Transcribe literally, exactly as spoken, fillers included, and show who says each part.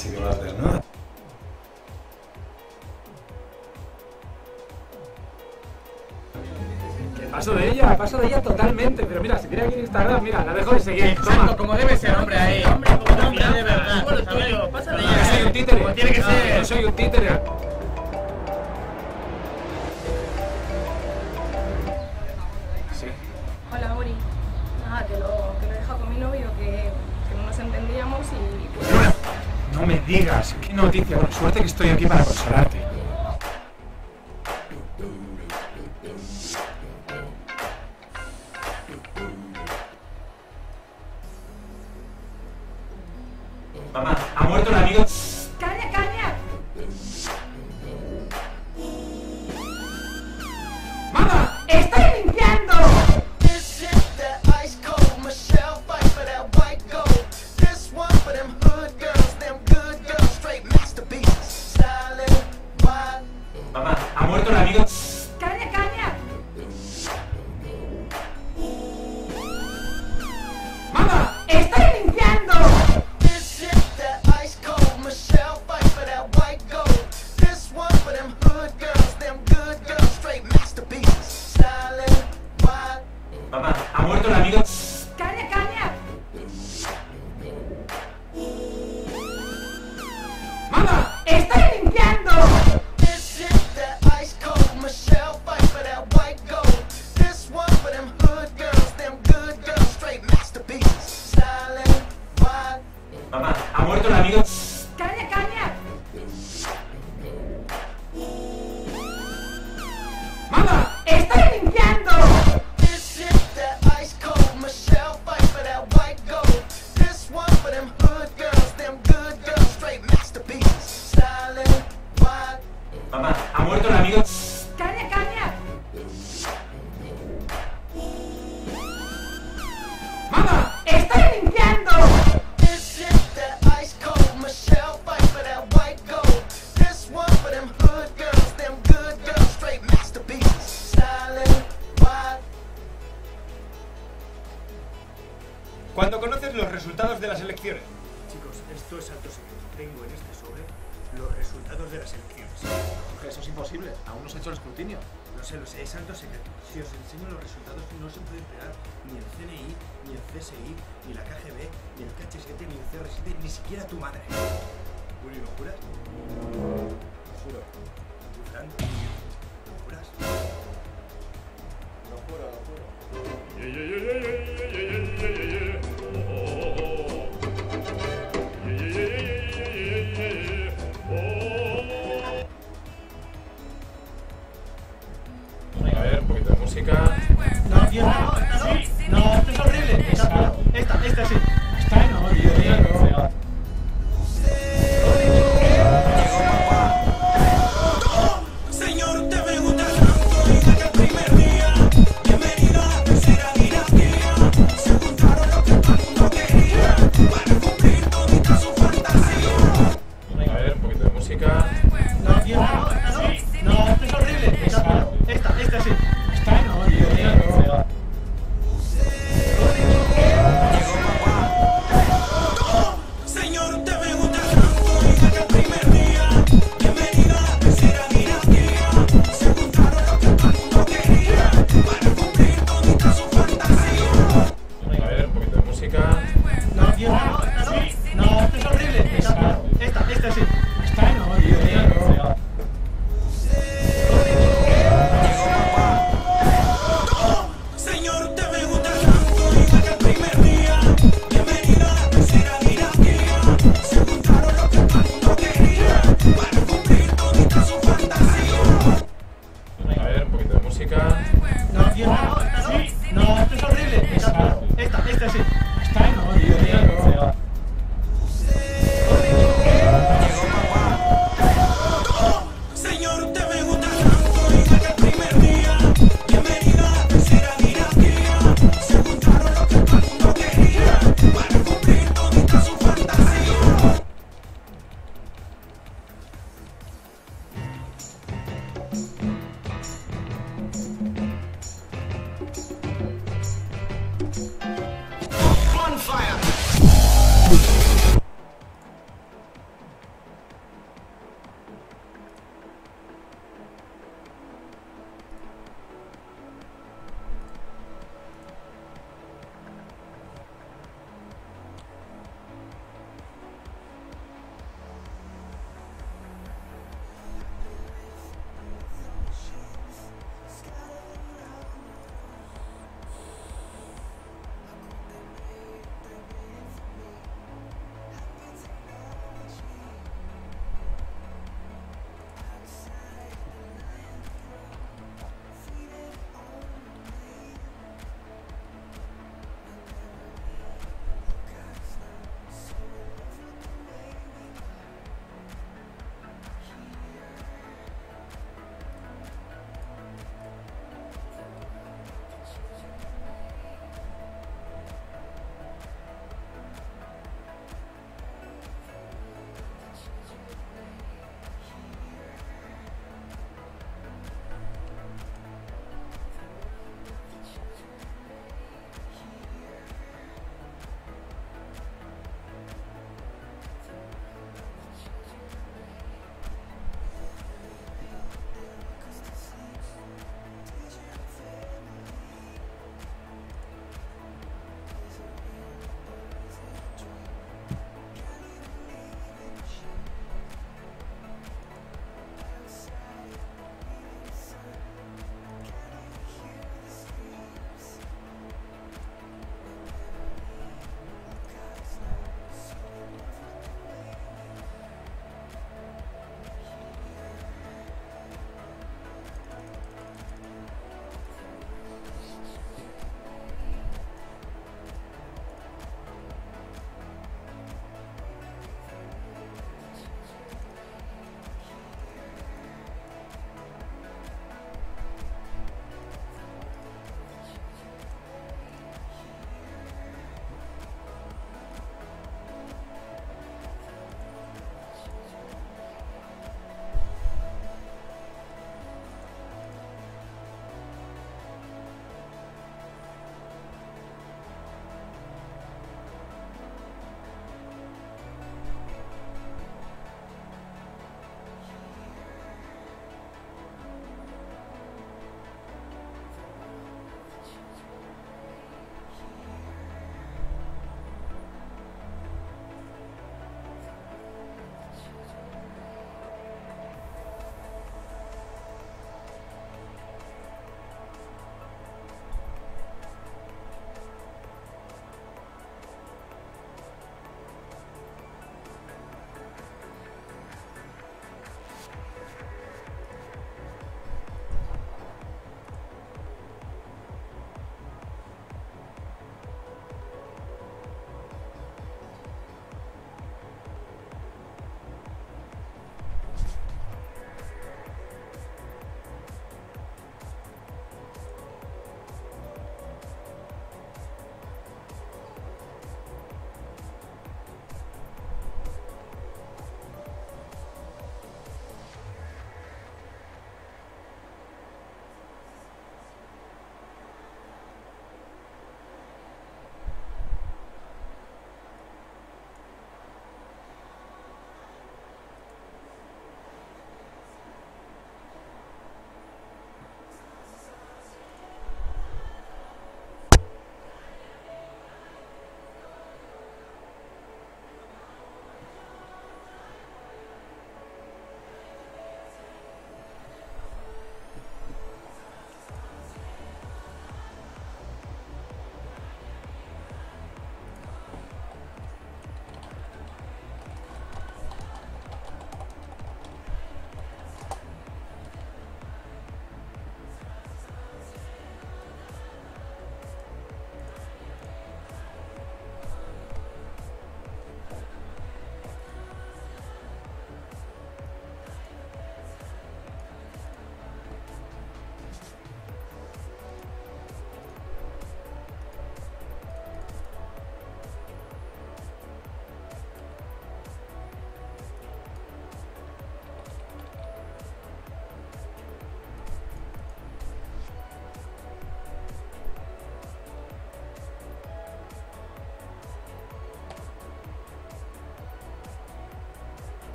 Speaker 1: Así que va a hacer, ¿no?
Speaker 2: Paso de ella, paso de ella totalmente. Pero mira, si tiene aquí en Instagram, mira, la dejo de seguir.
Speaker 3: Exacto,
Speaker 2: Toma.
Speaker 3: como debe ser, hombre, ahí. Hombre, como hombre de verdad. Bueno, tuyo, pasa de
Speaker 2: Yo
Speaker 3: ella.
Speaker 2: soy un títere.
Speaker 3: Como tiene que ser.
Speaker 2: Yo soy un títere. Sí.
Speaker 4: Hola, Ori. Nada, que lo, que lo he dejado con mi novio, que, que no nos entendíamos y pues...
Speaker 2: No me digas, qué noticia. Bueno, suerte que estoy aquí para consolarte. Mamá, ha muerto un amigo.
Speaker 4: ¡Calla, calla!
Speaker 2: ¡Mamá!
Speaker 4: ¡Estoy limpiando!
Speaker 2: Mamá, ha muerto un amigo.
Speaker 4: ¡Calla, calla!
Speaker 2: ¡Mamá!
Speaker 4: ¡Estoy limpiando!
Speaker 2: Mamá, ha muerto un amigo.
Speaker 4: ¡Calla, calla!
Speaker 2: ¡Mamá!
Speaker 4: ¡Estoy limpiando!
Speaker 2: Mamá, ha muerto un amigo.
Speaker 4: ¡Calla, calla!
Speaker 2: ¡Mamá!
Speaker 4: ¡Estoy limpiando!
Speaker 2: Mamá, ha muerto un amigo.
Speaker 4: ¡Calla, calla!
Speaker 2: ¡Mamá!
Speaker 4: ¡Estoy limpiando!
Speaker 5: Cuando conoces los resultados de las elecciones.
Speaker 6: Chicos, esto es alto secreto. Tengo en este sobre los resultados de las elecciones.
Speaker 3: Jorge, eso es imposible. Aún no se ha hecho el escrutinio.
Speaker 6: Lo sé, lo sé, es alto secreto. Si os enseño los resultados no se puede enterar ni el C N I, ni el C S I, ni la K G B, ni el K H siete, ni el C R siete, ni siquiera tu madre. Uri, ¿lo juras?
Speaker 5: Lo juro.
Speaker 6: ¿Tú, Fran? ¿Lo juras?
Speaker 5: Lo juro, lo juro.
Speaker 2: Venga, a ver, un poquito de música.
Speaker 3: No, tío, no, no, esta no. No, esto es horrible. Esta, esta, esta sí.
Speaker 2: Está no, tío, tío.
Speaker 7: Señor, te me gusta tanto y desde el primer día. Bienvenido a la tercera dinastía. Se juntaron lo que todo el mundo quería para cumplir todita su fantasía.
Speaker 2: Venga, a ver, un poquito de música.
Speaker 3: No, tío, no, esta no. No, esto es horrible. Esta, esta, esta sí.
Speaker 2: Está no, tío, tío.
Speaker 7: Señor, te me gusta tanto y desde el primer día. Bienvenido a la tercera dinastía. Se juntaron lo que todo el mundo quería para cumplir todita su fantasía.
Speaker 2: Venga, a ver, un poquito de música.
Speaker 3: No, tío, no, esta no. No, esto es horrible. Esta, esta, esta sí.
Speaker 2: Está no, tío, tío.
Speaker 7: Señor, te me gusta tanto y desde el primer día. Bienvenido a la tercera dinastía. Se juntaron lo que todo el mundo quería para cumplir todita su fantasía.
Speaker 2: Venga, a ver, un poquito de música.
Speaker 3: No, tío, no, esta no. No, esto es horrible. Esta, esta, esta sí.
Speaker 2: Está no, tío, tío.